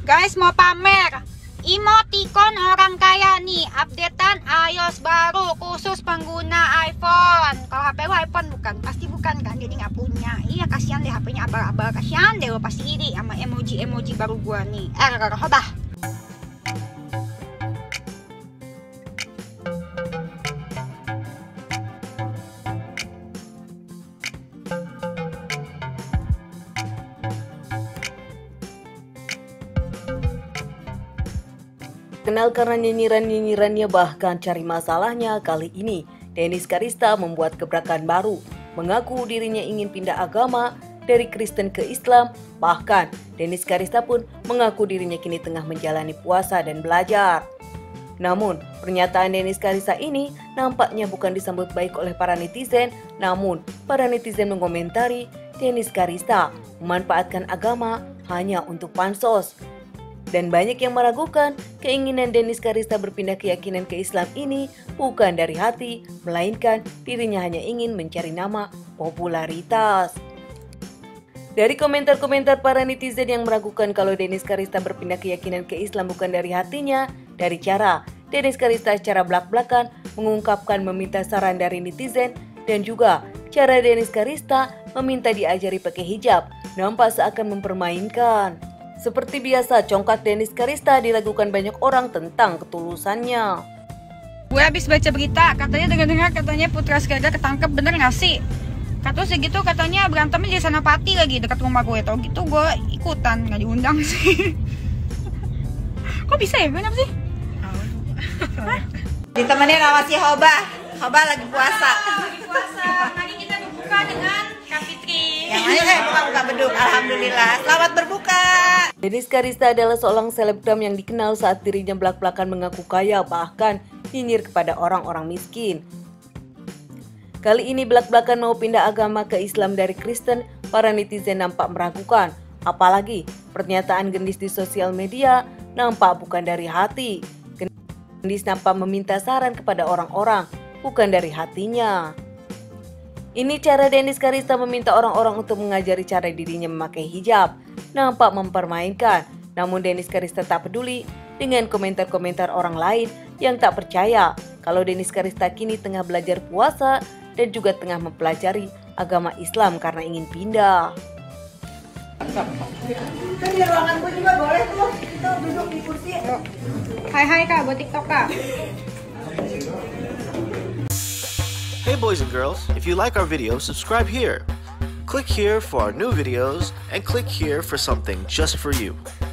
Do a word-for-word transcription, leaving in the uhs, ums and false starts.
Guys, mau pamer emoticon orang kaya nih, updatean iOS baru khusus pengguna iPhone. Kalau H P lu iPhone bukan, pasti bukan kan, jadi nggak punya. Iya, kasihan deh H P-nya abal-abal, kasihan deh lo pasti iri sama emoji-emoji baru gua nih. Eh, hobah. Kenal karena nyinyiran-nyinyirannya bahkan cari masalahnya, kali ini Dennis Karista membuat gebrakan baru. Mengaku dirinya ingin pindah agama dari Kristen ke Islam. Bahkan Dennis Karista pun mengaku dirinya kini tengah menjalani puasa dan belajar. Namun pernyataan Dennis Karista ini nampaknya bukan disambut baik oleh para netizen. Namun para netizen mengomentari Dennis Karista memanfaatkan agama hanya untuk pansos. Dan banyak yang meragukan keinginan Dennis Karista berpindah keyakinan ke Islam ini bukan dari hati, melainkan dirinya hanya ingin mencari nama popularitas. Dari komentar-komentar para netizen yang meragukan kalau Dennis Karista berpindah keyakinan ke Islam bukan dari hatinya, dari cara Dennis Karista secara belak-belakan mengungkapkan meminta saran dari netizen, dan juga cara Dennis Karista meminta diajari pakai hijab, nampak seakan mempermainkan. Seperti biasa, congkak Dennis Karista dilakukan banyak orang tentang ketulusannya. Gue habis baca berita, katanya dengar-dengar katanya Putra Siregar ketangkep, bener gak sih? Katanya segitu, katanya berantemnya di Senopati lagi dekat rumah gue. Tau gitu gue ikutan, gak diundang sih. Kok bisa ya? Kenapa sih? Ditemenin sama si Hoba. Hoba lagi puasa. Lagi puasa. Tadi kita berbuka dengan Kak Fitri. Yang lain eh buka-buka beduk. Alhamdulillah. Selamat berbuka. Dennis Karista adalah seorang selebgram yang dikenal saat dirinya belak-belakan mengaku kaya, bahkan nyinyir kepada orang-orang miskin. Kali ini belak-belakan mau pindah agama ke Islam dari Kristen, para netizen nampak meragukan. Apalagi pernyataan Gendis di sosial media nampak bukan dari hati. Gendis nampak meminta saran kepada orang-orang, bukan dari hatinya. Ini cara Dennis Karista meminta orang-orang untuk mengajari cara dirinya memakai hijab. Nampak mempermainkan, namun Dennis Karista tak peduli dengan komentar-komentar orang lain yang tak percaya kalau Dennis Karista kini tengah belajar puasa dan juga tengah mempelajari agama Islam karena ingin pindah. Kan di ruangan gue juga boleh tuh, kita duduk di kursi. Hai hai Kak, buat TikTok Kak. Hey boys and girls, if you like our video, subscribe here. Click here for our new videos and click here for something just for you.